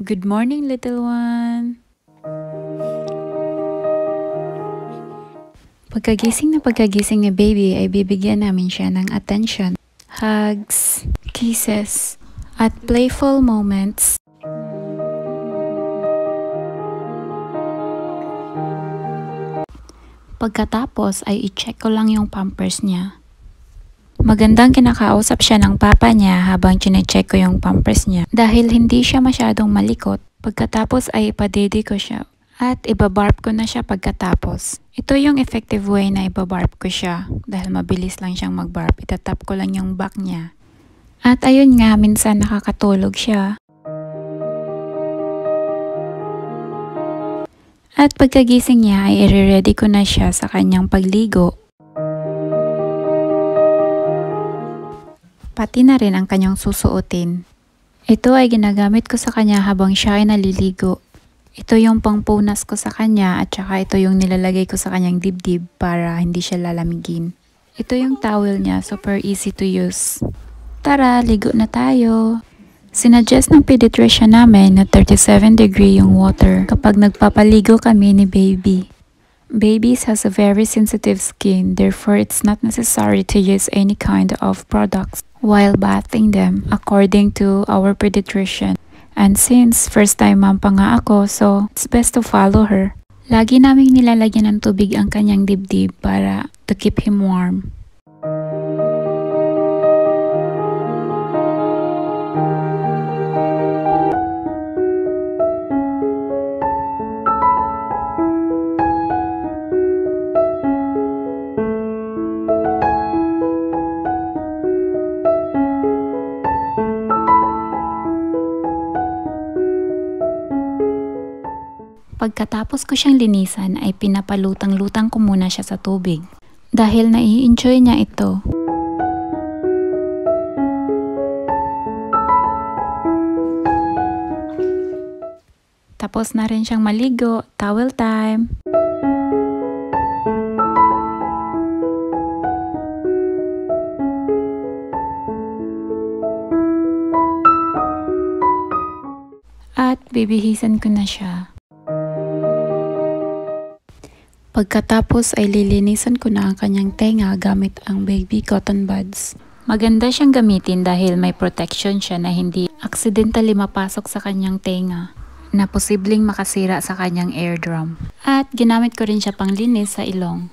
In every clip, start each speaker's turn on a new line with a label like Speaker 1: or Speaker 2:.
Speaker 1: Good morning, little one! Pagkagising ni baby ay bibigyan namin siya ng attention, hugs, kisses, at playful moments. Pagkatapos ay i-check ko lang yung pampers niya. Magandang kinakausap siya ng papa niya habang chine-check ko yung pampers niya. Dahil hindi siya masyadong malikot, pagkatapos ay ipadede ko siya at ibabarp ko na siya pagkatapos. Ito yung effective way na ibabarp ko siya dahil mabilis lang siyang magbarp. Itatap ko lang yung back niya. At ayun nga, minsan nakakatulog siya. At pagkagising niya ay i-ready ko na siya sa kanyang pagligo. Pati na rin ang kanyang susuotin. Ito ay ginagamit ko sa kanya habang siya ay naliligo. Ito yung pangpunas ko sa kanya at saka ito yung nilalagay ko sa kanyang dibdib para hindi siya lalamigin. Ito yung towel niya, super easy to use. Tara, ligo na tayo! Sinuggest ng pediatrician namin na 37 degree yung water kapag nagpapaligo kami ni baby. Babies has a very sensitive skin, therefore it's not necessary to use any kind of products while bathing them according to our pediatrician. And since first time mom pa nga ako, so it's best to follow her. Lagi naming nilalagyan ng tubig ang kanyang dibdib para to keep him warm. Pagkatapos ko siyang linisan ay pinapalutang-lutang ko muna siya sa tubig dahil nai-enjoy niya ito. Tapos na rin siyang maligo, towel time! At bibihisan ko na siya. Pagkatapos ay lilinisan ko na ang kanyang tenga gamit ang baby cotton buds. Maganda siyang gamitin dahil may protection siya na hindi accidentally mapasok sa kanyang tenga na posibleng makasira sa kanyang eardrum. At ginamit ko rin siya panglinis sa ilong.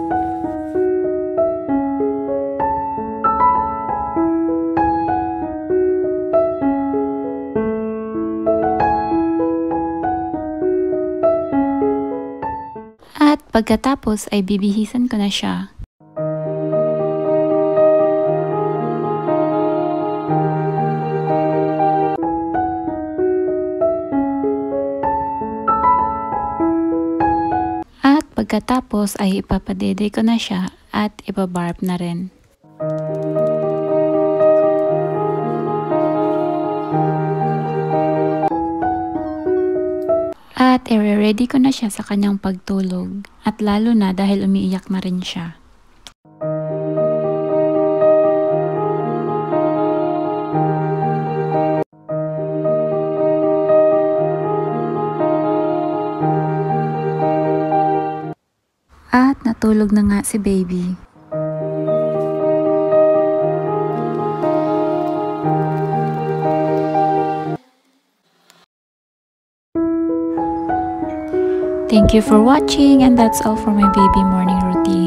Speaker 1: At pagkatapos ay bibihisan ko na siya. At pagkatapos ay ipapadede ko na siya at ibabarb na rin. At i-ready ko na siya sa kanyang pagtulog at lalo na dahil umiiyak na rin siya. At natulog na nga si baby. Thank you for watching, and that's all for my baby morning routine.